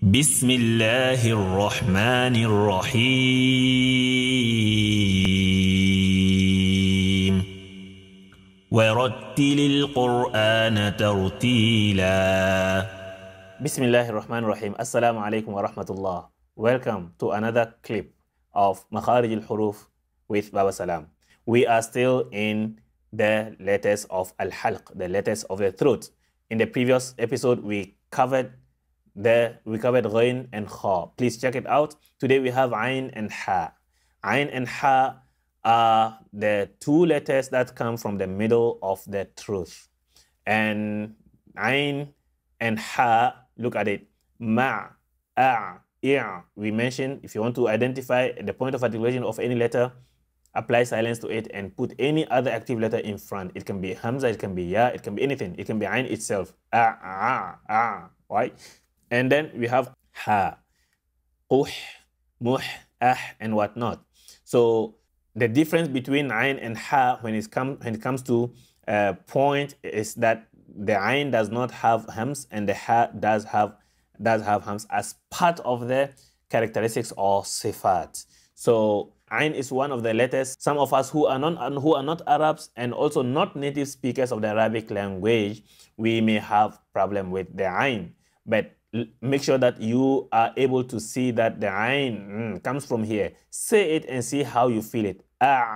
بسم الله الرحمن الرحيم ورتل القرآن ترتيلا. بسم الله الرحمن الرحيم. Assalamu alaikum wa rahmatullah. Welcome to another clip of Makharij Al-Huruf with Baba Salam. We are still in the letters of Al-Halq, the letters of the throat. In the previous episode, we covered Ghain and Kha. Please check it out. Today we have Ain and Ha. Ain and Ha are the two letters that come from the middle of the throat. And Ain and Ha, look at it. Ma, A, I. We mentioned if you want to identify the point of articulation of any letter, apply silence to it and put any other active letter in front. It can be Hamza, it can be Ya, it can be anything. It can be Ain itself. Right? And then we have Ha, Quh, Muh, Ah, and whatnot. So the difference between Ain and Ha when it comes to point is that the Ain does not have hams and the Ha does have hams as part of the characteristics or sifat. So Ain is one of the letters. Some of us who are not Arabs and also not native speakers of the Arabic language, we may have problem with the Ain. But make sure that you are able to see that the Ain comes from here. Say it and see how you feel it.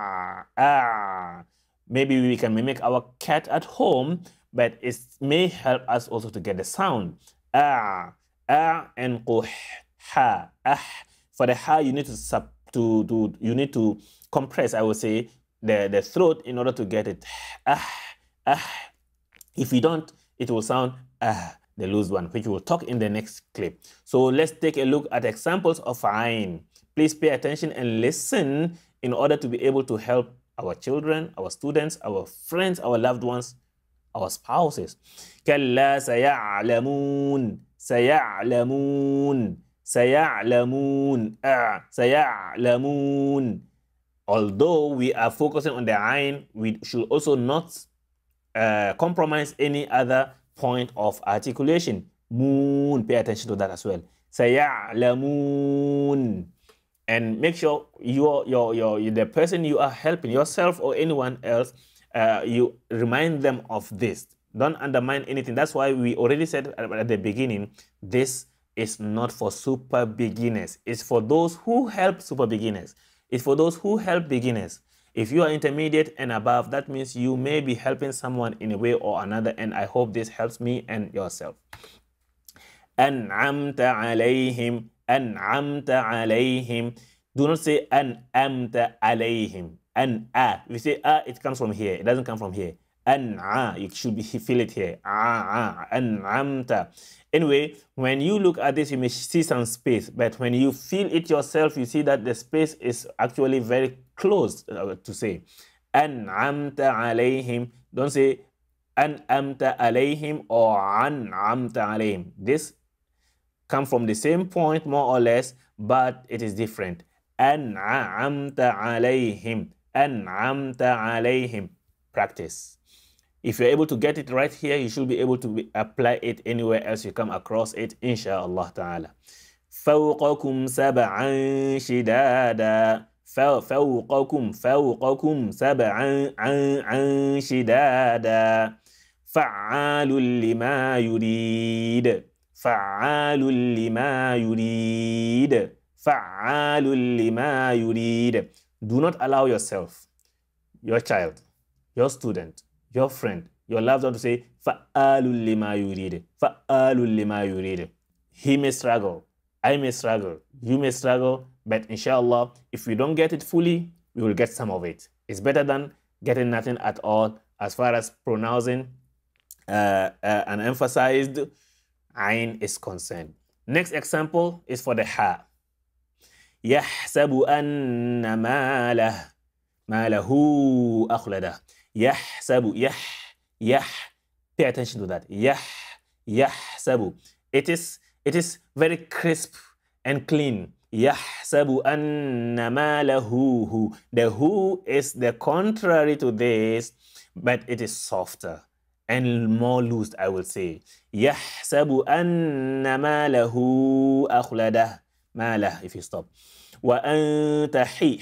Maybe we can mimic our cat at home, but it may help us also to get the sound. And Quh, Ha, Ah. For the Ha, you need to compress, I would say, the throat in order to get it. If you don't, it will sound the loose one, which we'll talk in the next clip. So let's take a look at examples of Ain. Please pay attention and listen in order to be able to help our children, our students, our friends, our loved ones, our spouses. كلا سيعلمون سيعلمون سيعلمون سيعلمون. Although we are focusing on the Ain, we should also not compromise any other point of articulation. Moon, pay attention to that as well. Saya'lamun. And make sure the person you are helping, yourself or anyone else, you remind them of this. Don't undermine anything. That's why we already said at the beginning, this is not for super beginners. It's for those who help super beginners. It's for those who help beginners. If you are intermediate and above, that means you may be helping someone in a way or another, and I hope this helps me and yourself. An'amta alayhim, an'amta alayhim. Do not say an'amta alayhim. An-a. If you say it comes from here. It doesn't come from here. An-a. You should feel it here. An'amta. Anyway, when you look at this, you may see some space, but when you feel it yourself, you see that the space is actually very close to say. An'amta alayhim. Don't say an'amta alayhim or an'amta alayhim. This comes from the same point, more or less, but it is different. An'amta alayhim. An'amta alayhim. Practice. If you're able to get it right here, you should be able to apply it anywhere else you come across it, inshallah ta'ala. فوقكم سبعا شدادا. فوقكم سبعا شدادا. فعال لما يريد. فعال لما يريد. فعال لما يريد. Do not allow yourself, your child, your student, your friend, your loved one to say fa'alul lima yurid. Fa'alul lima yurid. He may struggle, I may struggle, you may struggle, but inshallah, if we don't get it fully, we will get some of it. It's better than getting nothing at all as far as pronouncing an emphasized Ain is concerned. Next example is for the Ha. يحسب أن ماله أخلده. يحسب pay attention to that. يحسب. It is very crisp and clean. يحسب أن ماله. The who is the contrary to this, but it is softer and more loose, I will say. يحسب أن ماله أخلده. ماله, if you stop. وأنت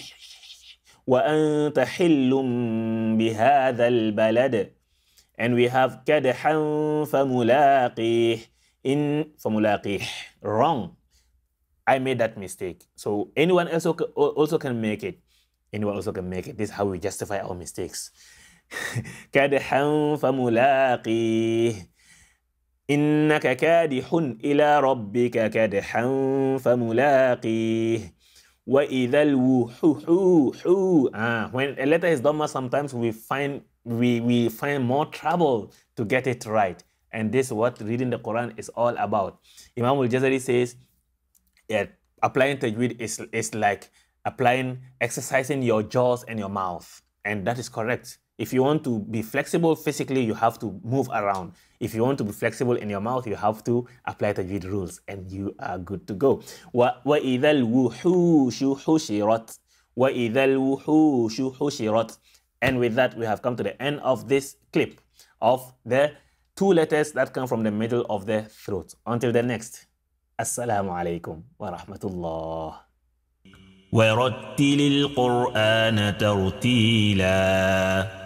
حل بهذا البلد. And we have كدحا فملاقيه. In فملاقيه. Wrong. I made that mistake. So anyone else also can make it. Anyone also can make it. This is how we justify our mistakes. كدحا فملاقيه إنك كادح إلى ربك كدحا فملاقيه وإذا الوحوح. When a letter is dhamma, sometimes we find more trouble to get it right. And this is what reading the Quran is all about. Imam al-Jazari says, applying tajweed is like exercising your jaws and your mouth. And that is correct. If you want to be flexible physically, you have to move around. If you want to be flexible in your mouth, you have to apply tajweed rules, and you are good to go. وَإِذَا الْوُحُوشُ حُشِرَتْ وَإِذَا الْوُحُوشُ حُشِرَتْ. And with that, we have come to the end of this clip of the 2 letters that come from the middle of the throat. Until the next. Assalamu alaikum wa rahmatullah. ورتل القرآن ترتيلا